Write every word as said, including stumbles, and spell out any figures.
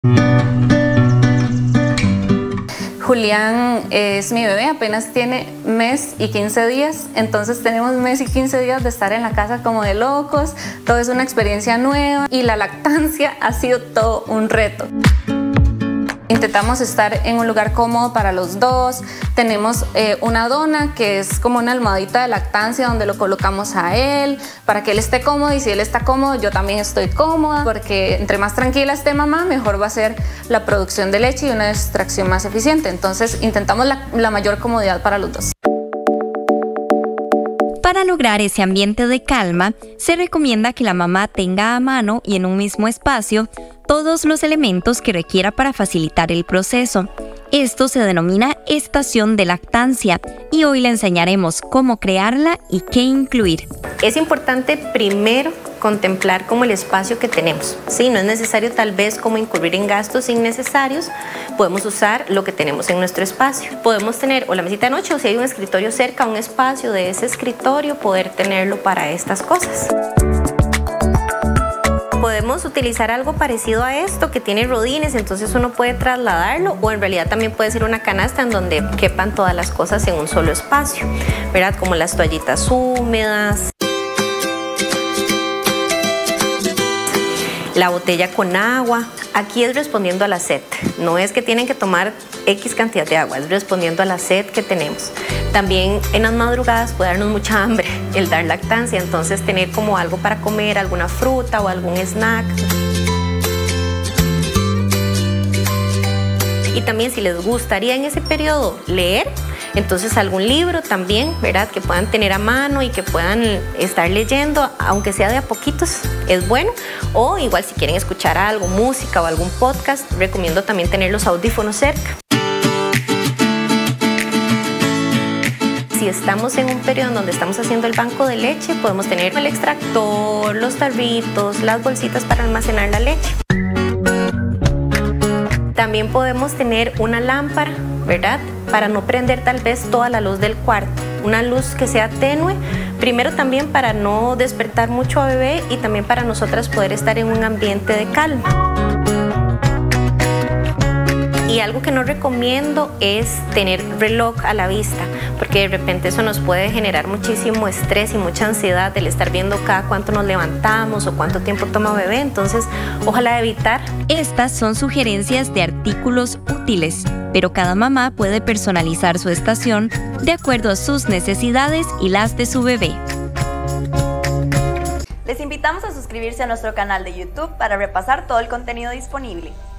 Julián es mi bebé, apenas tiene mes y quince días, entonces tenemos mes y quince días de estar en la casa como de locos, todo es una experiencia nueva y la lactancia ha sido todo un reto. Intentamos estar en un lugar cómodo para los dos. Tenemos eh, una dona que es como una almohadita de lactancia donde lo colocamos a él para que él esté cómodo, y si él está cómodo yo también estoy cómoda, porque entre más tranquila esté mamá mejor va a ser la producción de leche y una extracción más eficiente. Entonces intentamos la, la mayor comodidad para los dos. Para lograr ese ambiente de calma, se recomienda que la mamá tenga a mano y en un mismo espacio todos los elementos que requiera para facilitar el proceso. Esto se denomina estación de lactancia y hoy le enseñaremos cómo crearla y qué incluir. Es importante primero contemplar como el espacio que tenemos. Sí, no es necesario tal vez como incurrir en gastos innecesarios, podemos usar lo que tenemos en nuestro espacio. Podemos tener o la mesita de noche o si hay un escritorio cerca, un espacio de ese escritorio, poder tenerlo para estas cosas. Podemos utilizar algo parecido a esto que tiene rodines, entonces uno puede trasladarlo, o en realidad también puede ser una canasta en donde quepan todas las cosas en un solo espacio, ¿verdad? Como las toallitas húmedas, la botella con agua. Aquí es respondiendo a la sed, no es que tienen que tomar X cantidad de agua, es respondiendo a la sed que tenemos. También en las madrugadas puede darnos mucha hambre el dar lactancia, entonces tener como algo para comer, alguna fruta o algún snack. Y también si les gustaría en ese periodo leer, entonces algún libro también, ¿verdad? Que puedan tener a mano y que puedan estar leyendo, aunque sea de a poquitos, es bueno. O igual si quieren escuchar algo, música o algún podcast, recomiendo también tener los audífonos cerca. Si estamos en un periodo donde estamos haciendo el banco de leche, podemos tener el extractor, los tarritos, las bolsitas para almacenar la leche. También podemos tener una lámpara, ¿verdad? Para no prender tal vez toda la luz del cuarto. Una luz que sea tenue, primero también para no despertar mucho a bebé y también para nosotras poder estar en un ambiente de calma. Y algo que no recomiendo es tener reloj a la vista, porque de repente eso nos puede generar muchísimo estrés y mucha ansiedad el estar viendo cada cuánto nos levantamos o cuánto tiempo toma bebé, entonces ojalá evitar. Estas son sugerencias de artículos útiles, pero cada mamá puede personalizar su estación de acuerdo a sus necesidades y las de su bebé. Les invitamos a suscribirse a nuestro canal de YouTube para repasar todo el contenido disponible.